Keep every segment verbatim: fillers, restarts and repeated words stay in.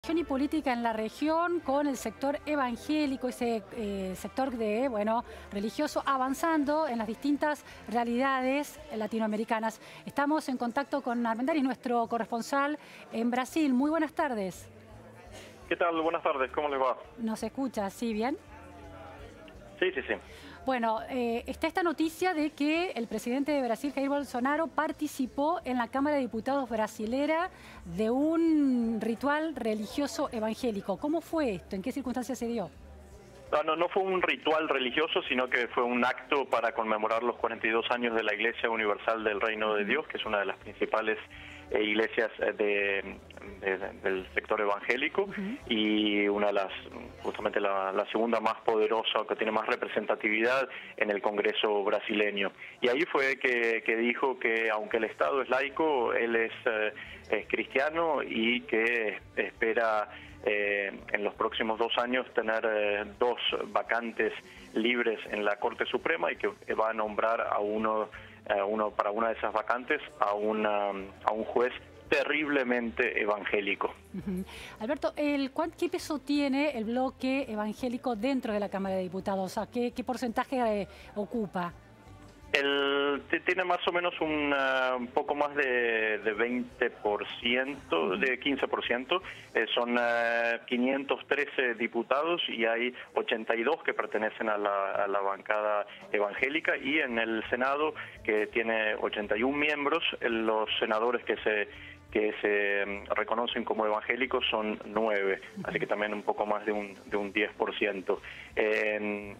Y política en la región con el sector evangélico, ese eh, sector de bueno religioso avanzando en las distintas realidades latinoamericanas. Estamos en contacto con Armendáriz, nuestro corresponsal en Brasil. Muy buenas tardes. ¿Qué tal? Buenas tardes, ¿cómo les va? ¿Nos escucha? ¿Sí, bien? Sí, sí, sí. Bueno, eh, está esta noticia de que el presidente de Brasil, Jair Bolsonaro, participó en la Cámara de Diputados brasilera de un ritual religioso evangélico. ¿Cómo fue esto? ¿En qué circunstancias se dio? No, no, no fue un ritual religioso, sino que fue un acto para conmemorar los cuarenta y dos años de la Iglesia Universal del Reino de Dios, que es una de las principales eh, iglesias de, de, del sector evangélico, uh-huh. y una de las, justamente la, la segunda más poderosa, que tiene más representatividad en el Congreso brasileño. Y ahí fue que, que dijo que aunque el Estado es laico, él es, eh, es cristiano y que espera Eh, en los próximos dos años tener eh, dos vacantes libres en la Corte Suprema y que va a nombrar a uno, a uno para una de esas vacantes a, una, a un juez terriblemente evangélico. Uh-huh. Alberto, el, ¿qué peso tiene el bloque evangélico dentro de la Cámara de Diputados? O sea, ¿qué, qué porcentaje eh, ocupa? El, tiene más o menos un, uh, un poco más de, de veinte por ciento, de quince por ciento. Eh, son uh, quinientos trece diputados y hay ochenta y dos que pertenecen a la, a la bancada evangélica, y en el Senado, que tiene ochenta y uno miembros, los senadores que se que se reconocen como evangélicos son nueve, así que también un poco más de un, de un diez por ciento. Eh,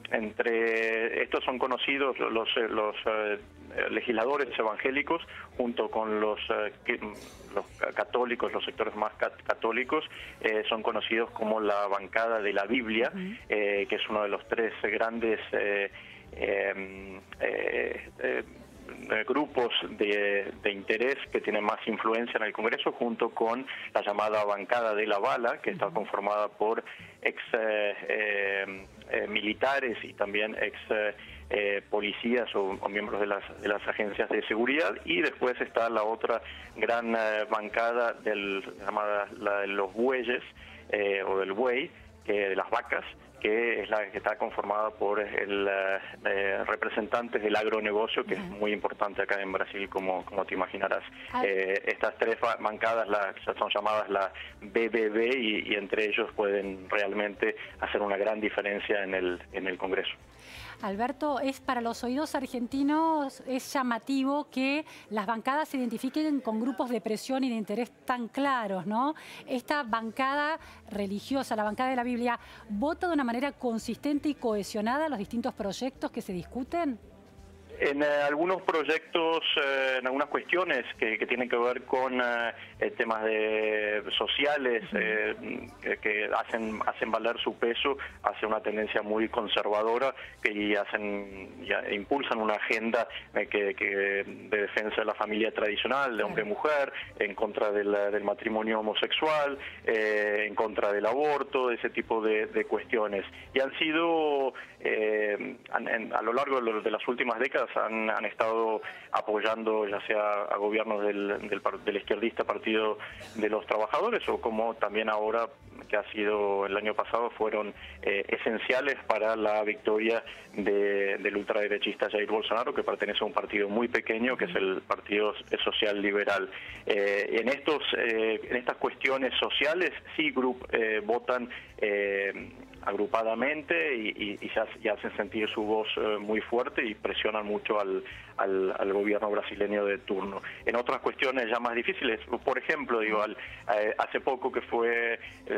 entre estos son conocidos los, los eh, legisladores evangélicos, junto con los, eh, los católicos, los sectores más católicos, eh, son conocidos como la bancada de la Biblia, eh, que es uno de los tres grandes eh, eh, eh, eh, grupos de, de interés que tienen más influencia en el Congreso, junto con la llamada bancada de la bala, que está conformada por ex eh, eh, eh, militares y también ex eh, eh, policías o, o miembros de las, de las agencias de seguridad. Y después está la otra gran eh, bancada del, llamada la de los bueyes, eh, o del buey, que de las vacas, que es la que está conformada por el eh, representantes del agronegocio, que uh-huh. es muy importante acá en Brasil, como, como te imaginarás. Ah. Eh, estas tres bancadas la, son llamadas la B B B y, y entre ellos pueden realmente hacer una gran diferencia en el, en el Congreso. Alberto, es para los oídos argentinos es llamativo que las bancadas se identifiquen con grupos de presión y de interés tan claros, ¿no? Esta bancada religiosa, la bancada de la Biblia, ¿vota de una manera consistente y cohesionada los distintos proyectos que se discuten? En eh, algunos proyectos, eh, en algunas cuestiones que, que tienen que ver con eh, temas de sociales, eh, que, que hacen hacen valer su peso hacia una tendencia muy conservadora, que y hacen ya impulsan una agenda eh, que, que de defensa de la familia tradicional, de hombre y mujer, en contra del, del matrimonio homosexual, eh, en contra del aborto, ese tipo de, de cuestiones. Y han sido, eh, han, en, a lo largo de, lo, de las últimas décadas, Han, han estado apoyando ya sea a gobiernos del, del, del izquierdista Partido de los Trabajadores, o como también ahora, que ha sido el año pasado, fueron eh, esenciales para la victoria de, del ultraderechista Jair Bolsonaro, que pertenece a un partido muy pequeño, que es el Partido Social Liberal. Eh, en, estos, eh, en estas cuestiones sociales, sí grup, eh, votan eh, agrupadamente y, y, y, se, y hacen sentir su voz eh, muy fuerte y presionan mucho al, al, al gobierno brasileño de turno. En otras cuestiones ya más difíciles, por ejemplo, digo, al, eh, hace poco que fue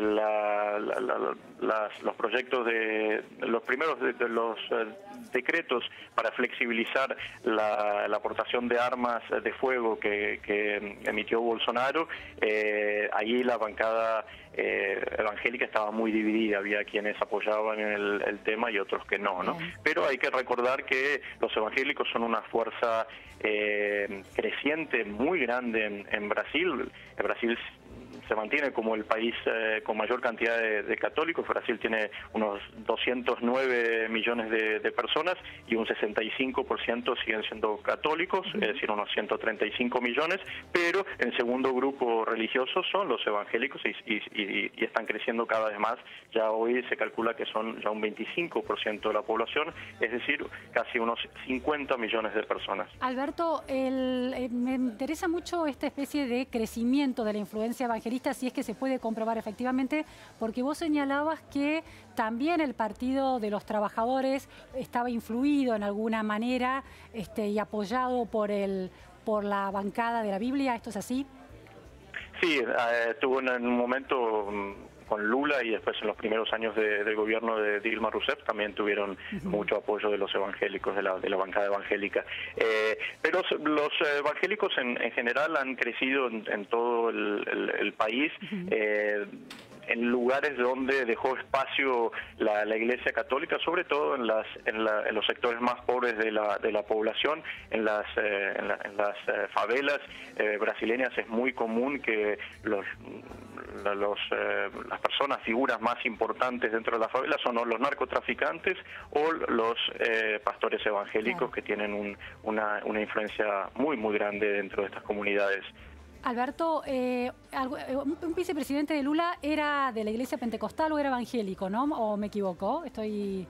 la, la, la, las, los proyectos de los primeros de, de los eh, decretos para flexibilizar la, la aportación de armas de fuego que, que emitió Bolsonaro, eh, allí la bancada eh, evangélica estaba muy dividida, había quienes apoyaban el, el tema y otros que no, ¿no? Pero hay que recordar que los evangélicos son una fuerza eh, creciente muy grande en, en Brasil. En Brasil se mantiene como el país eh, con mayor cantidad de, de católicos. Brasil tiene unos doscientos nueve millones de, de personas y un sesenta y cinco por ciento siguen siendo católicos, uh-huh. es decir, unos ciento treinta y cinco millones, pero el segundo grupo religioso son los evangélicos y, y, y, y están creciendo cada vez más. Ya hoy se calcula que son ya un veinticinco por ciento de la población, es decir, casi unos cincuenta millones de personas. Alberto, el, eh, me interesa mucho esta especie de crecimiento de la influencia evangelista, si es que se puede comprobar efectivamente, porque vos señalabas que también el Partido de los Trabajadores estaba influido en alguna manera este, y apoyado por, el, por la bancada de la Biblia. ¿Esto es así? Sí, eh, tuvo en un momento con Lula y después en los primeros años de, del gobierno de Dilma Rousseff también tuvieron uh-huh. mucho apoyo de los evangélicos, de la, de la bancada evangélica. Eh, pero los evangélicos en, en general han crecido en, en todo el, el, el país. Uh-huh. eh, en lugares donde dejó espacio la, la Iglesia Católica, sobre todo en las en, la, en los sectores más pobres de la de la población, en las eh, en, la, en las eh, favelas eh, brasileñas es muy común que los los eh, las personas, figuras más importantes dentro de las favelas son o los narcotraficantes o los eh, pastores evangélicos, claro, que tienen un, una, una influencia muy muy grande dentro de estas comunidades. Alberto, eh, un vicepresidente de Lula era de la Iglesia Pentecostal o era evangélico, ¿no? ¿O me equivoco? Estoy...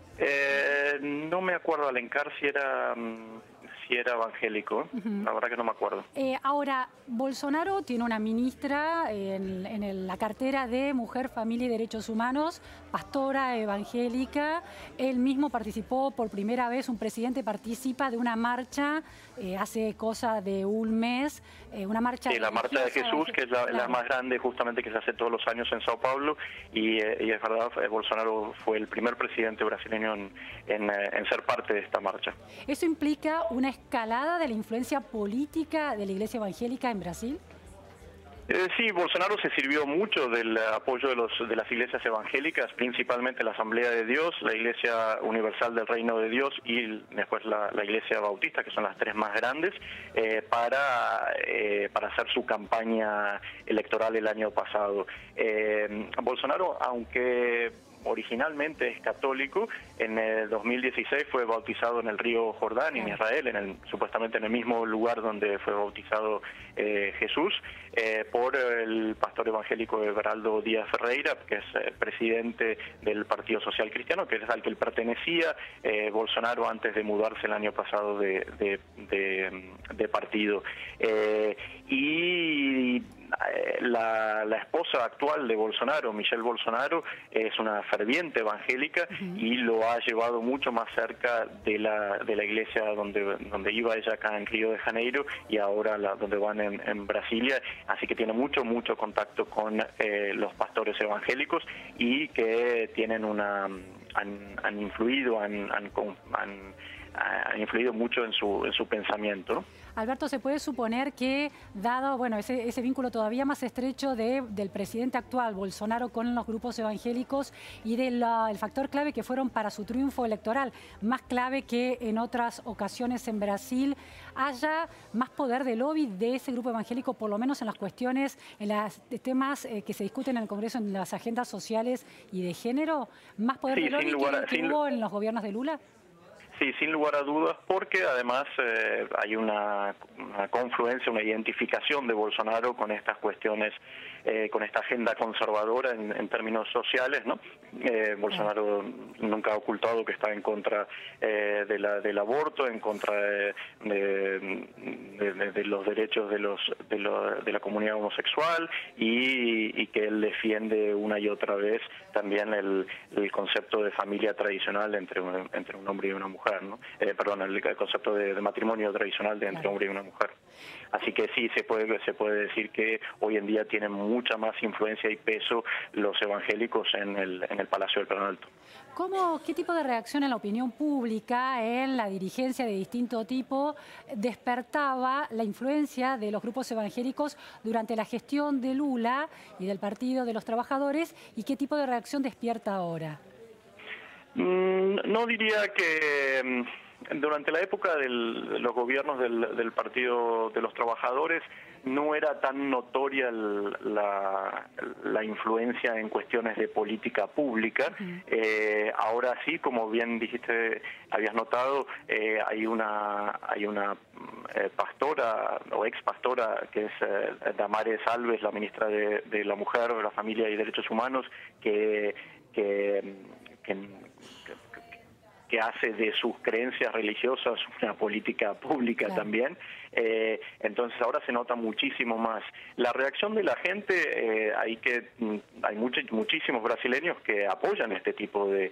Eh, no me acuerdo, Alencar, si era... si era evangélico, uh-huh. la verdad que no me acuerdo. Eh, ahora, Bolsonaro tiene una ministra en, en el, la cartera de Mujer, Familia y Derechos Humanos, pastora evangélica. Él mismo participó por primera vez, un presidente participa de una marcha eh, hace cosa de un mes, eh, una marcha... Sí, la Marcha de Jesús, que es la, claro. la más grande justamente que se hace todos los años en Sao Paulo, y, eh, y es verdad, Bolsonaro fue el primer presidente brasileño en, en, en ser parte de esta marcha. ¿Eso implica una escalada de la influencia política de la Iglesia Evangélica en Brasil? Eh, sí, Bolsonaro se sirvió mucho del apoyo de, los, de las iglesias evangélicas, principalmente la Asamblea de Dios, la Iglesia Universal del Reino de Dios y después la, la Iglesia Bautista, que son las tres más grandes, eh, para, eh, para hacer su campaña electoral el año pasado. Eh, Bolsonaro, aunque originalmente es católico, en el dos mil dieciséis fue bautizado en el río Jordán, en Israel, en el, supuestamente en el mismo lugar donde fue bautizado eh, Jesús, eh, por el pastor evangélico Everaldo Díaz Ferreira, que es eh, presidente del Partido Social Cristiano, que es al que él pertenecía eh, Bolsonaro antes de mudarse el año pasado de, de, de, de partido. Eh, y La, la esposa actual de Bolsonaro, Michelle Bolsonaro, es una ferviente evangélica uh-huh. y lo ha llevado mucho más cerca de la de la iglesia donde donde iba ella acá en Río de Janeiro y ahora la, donde van en, en Brasilia, así que tiene mucho mucho contacto con eh, los pastores evangélicos y que tienen una han, han influido han, han, han ha influido mucho en su en su pensamiento, ¿no? Alberto, ¿se puede suponer que, dado bueno ese, ese vínculo todavía más estrecho de, del presidente actual, Bolsonaro, con los grupos evangélicos y del el factor clave que fueron para su triunfo electoral, más clave que en otras ocasiones en Brasil, haya más poder de lobby de ese grupo evangélico, por lo menos en las cuestiones, en los temas eh, que se discuten en el Congreso, en las agendas sociales y de género? ¿Más poder sí, de lobby lugar, que, que sin... hubo en los gobiernos de Lula? Sí, sin lugar a dudas, porque además eh, hay una, una confluencia, una identificación de Bolsonaro con estas cuestiones, eh, con esta agenda conservadora en, en términos sociales, ¿no? Eh, Bolsonaro nunca ha ocultado que está en contra eh, de la, del aborto, en contra de, de, de, de los derechos de, los, de, lo, de la comunidad homosexual y, y que él defiende una y otra vez también el, el concepto de familia tradicional entre un, entre un hombre y una mujer. ¿no? Eh, perdón, el, el concepto de, de matrimonio tradicional de entre claro. hombre y una mujer. Así que sí, se puede se puede decir que hoy en día tienen mucha más influencia y peso los evangélicos en el, en el Palacio del Planalto. ¿Cómo, qué tipo de reacción en la opinión pública, en la dirigencia de distinto tipo, despertaba la influencia de los grupos evangélicos durante la gestión de Lula y del Partido de los Trabajadores, y qué tipo de reacción despierta ahora? No diría que durante la época del, de los gobiernos del, del Partido de los Trabajadores no era tan notoria el, la, la influencia en cuestiones de política pública. Uh-huh. eh, ahora sí, como bien dijiste, habías notado, eh, hay una hay una eh, pastora o ex pastora que es eh, Damares Alves, la ministra de, de la Mujer, la Familia y Derechos Humanos, que que, que que hace de sus creencias religiosas una política pública, claro, también. Eh, entonces ahora se nota muchísimo más. La reacción de la gente, eh, hay que hay much, muchísimos brasileños que apoyan este tipo de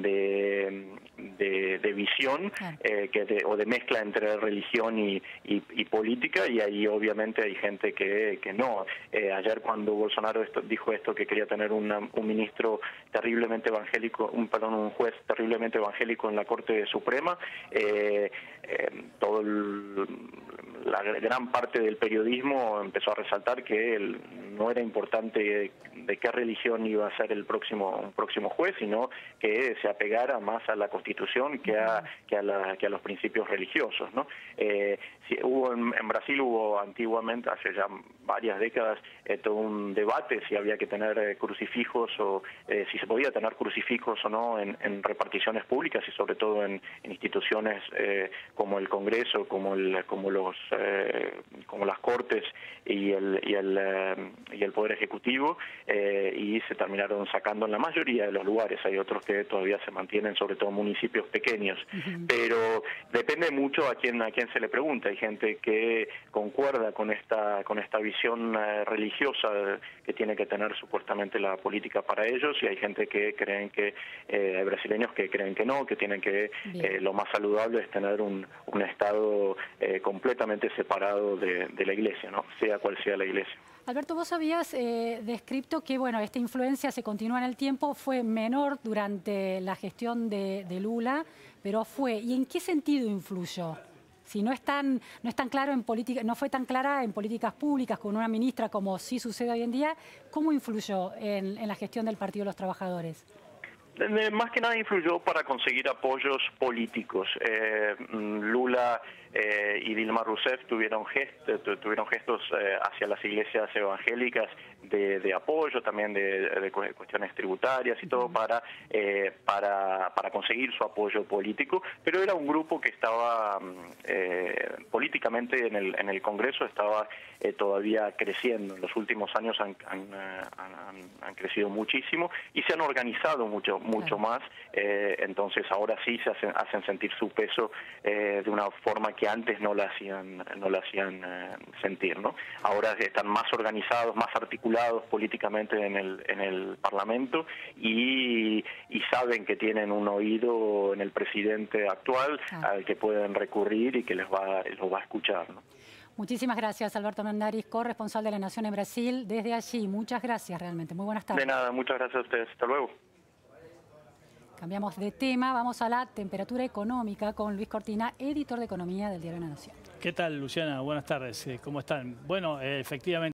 de, de, de visión, claro, eh, que de, o de mezcla entre religión y, y, y política, y ahí obviamente hay gente que, que no. Eh, ayer cuando Bolsonaro esto, dijo esto, que quería tener una, un ministro terriblemente evangélico, un perdón, un juez terriblemente evangélico en la Corte Suprema, eh, eh, todo el, la gran parte del periodismo empezó a resaltar que el, no era importante de, de qué religión iba a ser el próximo un próximo juez, sino que se apegara más a la Constitución que a que a, la, que a los principios religiosos, ¿no? Eh, si, hubo en, en Brasil hubo antiguamente, hace ya varias décadas, eh, todo un debate si había que tener eh, crucifijos o eh, si se podía tener crucifijos o no en, en reparticiones públicas, y sobre todo en, en instituciones eh, como el Congreso, como el como los eh, como las Cortes y el y el eh, y el Poder Ejecutivo, eh, y se terminaron sacando en la mayoría de los lugares. Hay otros que todavía se mantienen, sobre todo municipios pequeños, uh-huh, pero depende mucho a quién a quién se le pregunta. Hay gente que concuerda con esta con esta visión eh, religiosa que tiene que tener supuestamente la política para ellos, y hay gente que creen que eh, hay brasileños que creen que no, que tienen que eh, lo más saludable es tener un, un Estado eh, completamente separado de, de la Iglesia, ¿no? Sea cual sea la Iglesia. Alberto, vos habías eh, descrito que bueno, esta influencia se continúa en el tiempo, fue menor durante la gestión de, de Lula, pero fue. ¿Y en qué sentido influyó? Si no es tan, no es tan claro en política, no fue tan clara en políticas públicas con una ministra como sí sucede hoy en día, ¿cómo influyó en, en la gestión del Partido de los Trabajadores? Más que nada influyó para conseguir apoyos políticos. Eh, Lula eh, y Dilma Rousseff tuvieron, gest, tuvieron gestos eh, hacia las iglesias evangélicas de, de apoyo, también de, de cuestiones tributarias y todo, para, eh, para, para conseguir su apoyo político, pero era un grupo que estaba eh, políticamente en el, en el Congreso, estaba eh, todavía creciendo. En los últimos años han, han, han, han crecido muchísimo y se han organizado mucho mucho más, eh, entonces ahora sí se hacen, hacen sentir su peso eh, de una forma que antes no la hacían no la hacían eh, sentir, ¿no? Ahora están más organizados, más articulados políticamente en el en el Parlamento, y, y saben que tienen un oído en el presidente actual, ah, al que pueden recurrir y que les va los va a escuchar, ¿no? Muchísimas gracias, Alberto Nandariz, corresponsal de La Nación en Brasil, desde allí. Muchas gracias, realmente. Muy buenas tardes. De nada, muchas gracias a ustedes. Hasta luego. Cambiamos de tema, vamos a la temperatura económica con Luis Cortina, editor de Economía del Diario La Nación. ¿Qué tal, Luciana? Buenas tardes. ¿Cómo están? Bueno, efectivamente.